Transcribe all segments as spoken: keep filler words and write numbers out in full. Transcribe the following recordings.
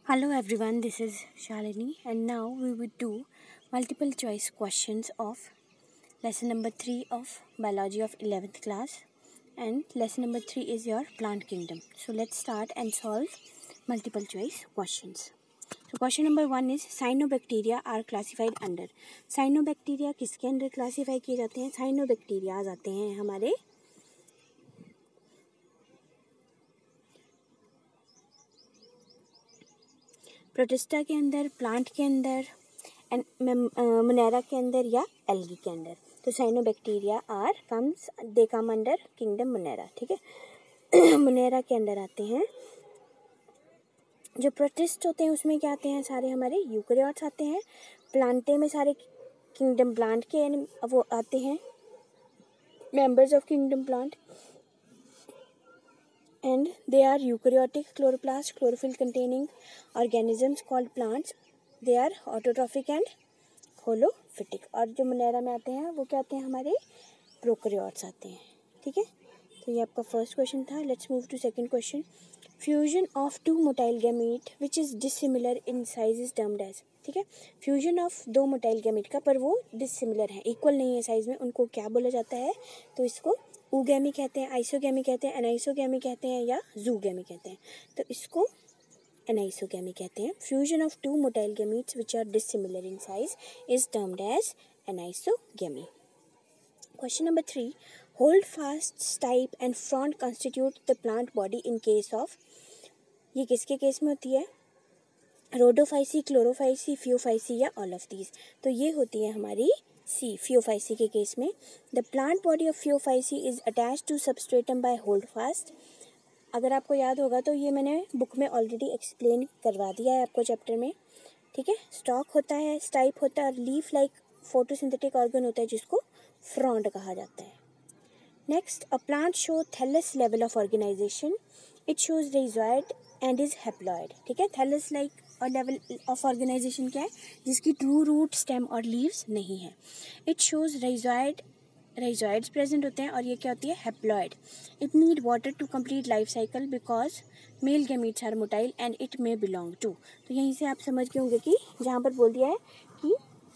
Hello everyone, this is Shalini and now we will do multiple choice questions of lesson number three of biology of eleventh class, and lesson number three is your plant kingdom. So let's start and solve multiple choice questions. So question number one is cyanobacteria are classified under. Cyanobacteria किसके अंदर classify किए जाते हैं? Cyanobacteria आते हैं हमारे protista के अंदर, प्लांट के अंदर एंड मोनेरा के अंदर या एल्गी के अंदर. तो cyanobacteria are comes they come under kingdom Monera. ठीक है, मोनेरा के अंदर आते हैं. जो प्रोटिस्ट होते हैं उसमें क्या आते हैं? सारे हमारे यूकेरियोट्स आते हैं. प्लांटे में सारे किंगडम प्लांट के वो आते हैं, members of kingdom plant, and they are eukaryotic chloroplast chlorophyll containing organisms called plants. They are autotrophic and holophytic. और जो मोनेरा में आते हैं वो क्या आते हैं? हमारे प्रोकैरियोट्स आते हैं. ठीक है, तो ये आपका फर्स्ट क्वेश्चन था. Let's move to second question. Fusion of two motile gamete which is dissimilar in size is termed as. ठीक है, फ्यूजन ऑफ दो मोटाइल गैमीट का, पर वो डिसिमिलर है, इक्वल नहीं है साइज में, उनको क्या बोला जाता है? तो इसको ऊगैमी कहते हैं, आइसोगैमी कहते हैं, एनाइसोगैमी कहते हैं या जूगैमी कहते हैं. तो इसको एनाइसोगैमी कहते हैं. Fusion of two motile gametes which are dissimilar in size is termed as anisogamy. Question number three. Holdfast, stipe and frond constitute the plant body in case of. ये किसके केस में होती है? Rhodophyceae, Chlorophyceae, Phaeophyceae या all of these. तो ये होती है हमारी सी, फियोफाइसी के केस में. The plant body of Phaeophyceae is attach to substratum by holdfast. अगर आपको याद होगा तो ये मैंने बुक में ऑलरेडी एक्सप्लेन करवा दिया है आपको चैप्टर में. ठीक है, स्टॉक होता है, स्टाइप होता है और लीफ लाइक फोटोसिंथेटिक ऑर्गन होता है जिसको फ्रॉन्ट कहा जाता है. Next, a plant show thallus level of organisation. It shows rhizoid and is haploid. ठीक है, थैलस लाइक और लेवल ऑफ ऑर्गेनाइजेशन क्या है? जिसकी ट्रू रूट, स्टेम और लीव्स नहीं है. It shows rhizoid, rhizoids present होते हैं. और ये क्या होती है? Haploid. It need water to complete life cycle because male gametes are motile and it may belong to. तो यहीं से आप समझ गए होंगे कि जहाँ पर बोल दिया है कि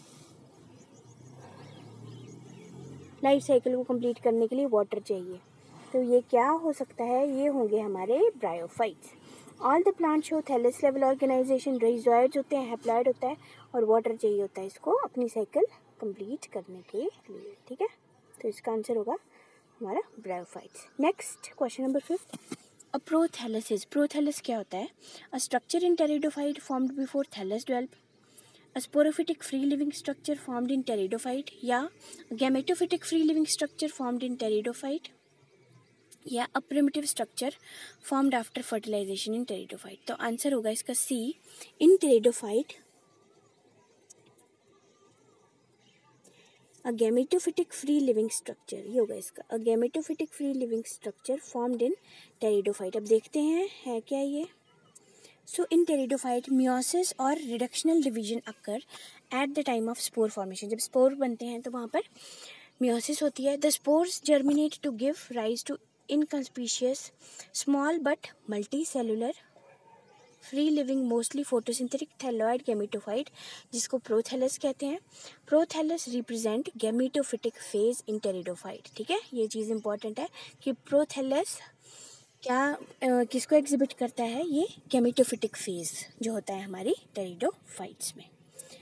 लाइफ साइकिल को कंप्लीट करने के लिए वाटर चाहिए, तो ये क्या हो सकता है? ये होंगे हमारे bryophytes. All the plant show thallus level organisation. Rhizoids होते हैं, हैप्लॉइड होता है और वाटर चाहिए होता है इसको अपनी साइकिल कंप्लीट करने के लिए. ठीक है, तो इसका आंसर होगा हमारा bryophytes. Next question number fifth. A prothallus. Prothallus क्या होता है? A structure in pteridophyte formed before thallus develop. A sporophytic free living structure formed in pteridophyte या gametophytic free living structure formed in pteridophyte या a primitive structure formed after fertilisation in pteridophyte. तो answer होगा इसका C, in pteridophyte a gametophytic free living structure. ये होगा इसका, a gametophytic free living structure formed in pteridophyte. अब देखते हैं है क्या ये. सो इन टेरिडोफाइट मियोसिस और reductional division occur at the time of spore formation. जब स्पोर बनते हैं तो वहाँ पर मियोसिस होती है. The spores germinate to give rise to inconspicuous small but multicellular free living mostly photosynthetic thalloid gametophyte जिसको प्रोथैलस कहते हैं. Prothallus represent gametophytic phase in pteridophyte. ठीक है, ये चीज़ इंपॉर्टेंट है कि प्रोथैलस क्या आ, किसको एग्जिबिट करता है? ये गैमेटोफिटिक फेज जो होता है हमारी टेरिडोफाइट्स में.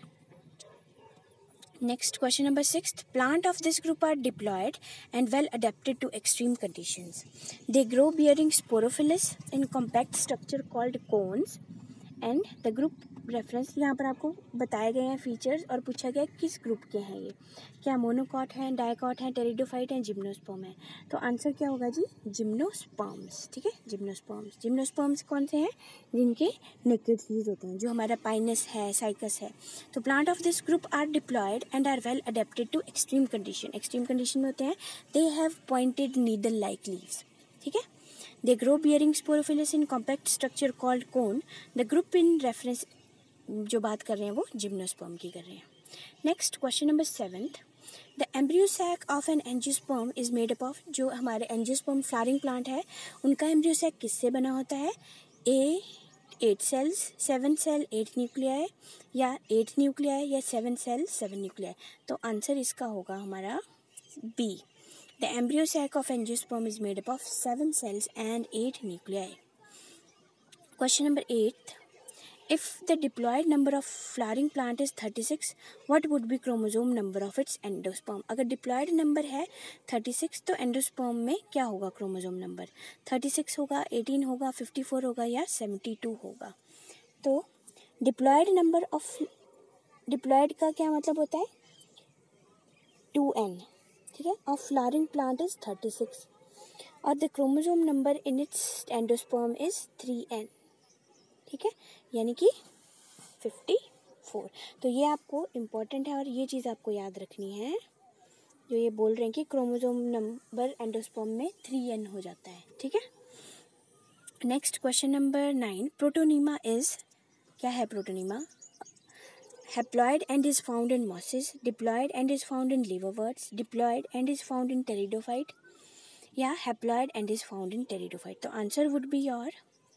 Next, question number six. Plant of this group are diploid and well adapted to extreme conditions. They grow bearing sporophyllis in compact structure called cones. And the group reference यहाँ पर आपको बताए गए हैं फीचर्स और पूछा गया किस ग्रुप के हैं ये. क्या मोनोकॉट हैं, डाइकॉट हैं, टेरिडोफाइट हैं, जिम्नोस्पर्म है. तो आंसर क्या होगा जी? जिम्नोस्पर्म्स. ठीक है, जिम्नोस्पर्म्स. जिम्नोस्पर्म्स कौन से हैं? जिनके नेकेड सीड्स होते हैं, जो हमारा पाइनस है, साइकस है. तो plant of this group are diploid and are well adapted to extreme condition. Extreme condition में होते हैं. They have pointed needle like leaves. ठीक है, they grow bearing sporophyllis in compact structure called cone. The group in reference जो बात कर रहे हैं वो जिम्नोस्पर्म की कर रहे हैं. Next question number seventh. The embryo sac of an angiosperm is made up of. जो हमारे एंजियोस्पर्म फ्लावरिंग प्लांट है उनका एम्ब्रियो सैक किससे बना होता है? A eight cells seven cell eight nuclei, या एट न्यूक्लियाई या सेवन सेल सेवन न्यूक्लियाई? तो आंसर इसका होगा हमारा B. The embryo sac of angiosperm is made up of seven cells and eight nuclei. Question number eight. If the diploid number of flowering plant is thirty-six, what would be chromosome number of its endosperm? अगर diploid number है thirty-six तो endosperm में क्या होगा chromosome number? thirty-six होगा, eighteen होगा, fifty-four होगा या seventy-two होगा? तो diploid number of diploid का क्या मतलब होता है? टू एन, ठीक है, of flowering plant is thirty-six और the chromosome number in its endosperm is three N, ठीक है, यानी कि फिफ्टी फोर. तो ये आपको इम्पोर्टेंट है और ये चीज़ आपको याद रखनी है, जो ये बोल रहे हैं कि क्रोमोसोम नंबर एंडोस्पर्म में थ्री एन हो जाता है, ठीक है. Next question number nine. Protonema is, क्या है protonema? Haploid and is found in mosses, diploid and is found in liverworts, diploid and is found in pteridophyte, या haploid and is found in pteridophyte? तो answer would be your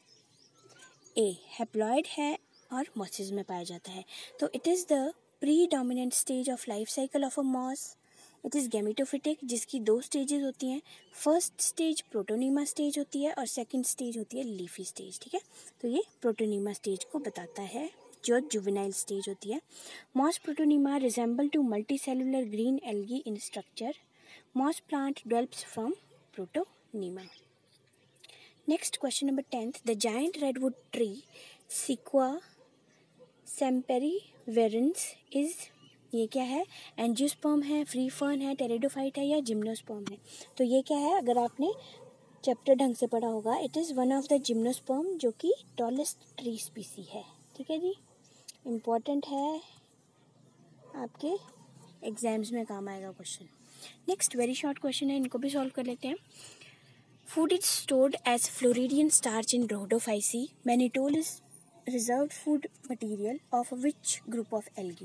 A. Haploid है और mosses में पाया जाता है. तो it is the predominant stage of life cycle of a moss. It is gametophytic, जिसकी दो स्टेजेस होती हैं. फर्स्ट स्टेज प्रोटोनीमा स्टेज होती है और सेकंड स्टेज होती है लीफी स्टेज, ठीक है. तो ये प्रोटोनीमा स्टेज को बताता है, जो जुवेनाइल स्टेज होती है. Moss protonema resemble to multicellular green algae in structure. Moss plant develops from protonema. Next question number tenth. The giant redwood tree Sequoia sempervirens is, ये क्या है? एंजियोस्पर्म है, फ्री फर्न है, pteridophyte है या gymnosperm है? तो ये क्या है? अगर आपने चैप्टर ढंग से पढ़ा होगा, it is one of the gymnosperm, जो कि टॉलेस्ट ट्री स्पीसी है, ठीक है जी. इम्पॉर्टेंट है, आपके एग्जाम्स में काम आएगा question. Next very short question है, इनको भी सॉल्व कर लेते हैं. Food is stored as Floridian starch in Rhodophyceae. Mannitol is reserved food material of which group of algae?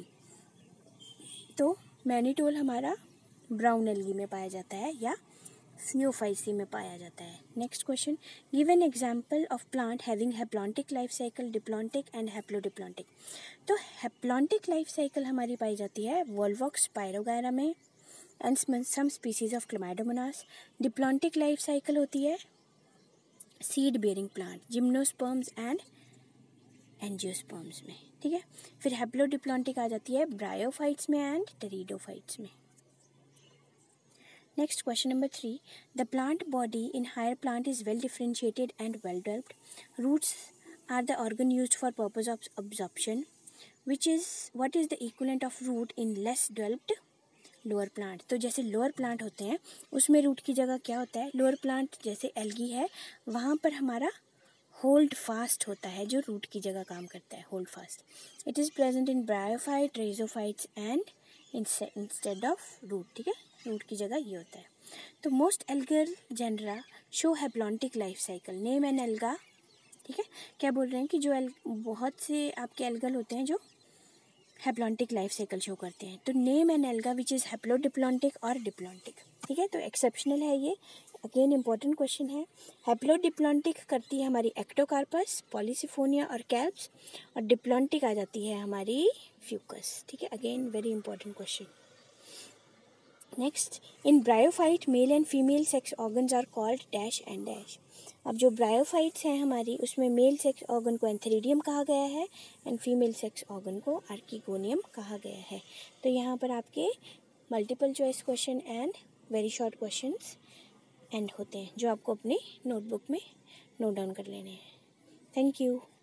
तो मैनिटोल हमारा ब्राउन एल्गी में पाया जाता है या Phaeophyceae में पाया जाता है. Next question. Give an example of plant having haplontic life cycle, diplontic and haplodiplontic. तो हैप्लॉन्टिक लाइफ साइकिल हमारी पाई जाती है वॉल्वॉक्स पायरोगायरा में and some species of Chlamydomonas. Diplontic life cycle होती है seed bearing plant, gymnosperms and angiosperms में, ठीक है. फिर हैप्लोडिप्लॉन्टिक आ जाती है ब्रायोफाइट्स में एंड टेरिडोफाइट्स में. Next question number three. The plant body in higher plant is well differentiated and well developed. Roots are the organ used for purpose of absorption. Which is what is the equivalent of root in less developed lower plant? तो जैसे lower plant होते हैं उसमें root की जगह क्या होता है? लोअर प्लांट जैसे एल्गी है, वहाँ पर हमारा होल्ड फास्ट होता है, जो रूट की जगह काम करता है, holdfast. It is present in bryophyte, rhizophytes and instead of root, ठीक है, रूट की जगह ये होता है. तो most algal genera show haplontic life cycle. Name an alga, ठीक है. क्या बोल रहे हैं कि जो एल बहुत से आपके एल्गल होते हैं जो हैप्लॉन्टिक लाइफ साइकिल शो करते हैं. तो name an alga which is haplodiplontic और डिप्लॉन्टिक, ठीक है. तो एक्सेप्शनल है ये, अगेन इंपॉर्टेंट क्वेश्चन है. हैप्लोडिप्लॉन्टिक करती है हमारी एक्टोकार्पस, पॉलीसिफोनिया और कैल्प्स, और डिप्लॉन्टिक आ जाती है हमारी फ्यूकस, ठीक है. Again very important question. Next. In bryophyte male and female sex organs are called dash and dash. अब जो ब्रायोफाइट्स हैं हमारी, उसमें मेल सेक्स ऑर्गन को एंथेरिडियम कहा गया है एंड फीमेल सेक्स ऑर्गन को आर्किगोनियम कहा गया है. तो यहाँ पर आपके multiple choice question and very short questions and होते हैं, जो आपको अपनी नोटबुक में नोट डाउन कर लेने हैं. Thank you.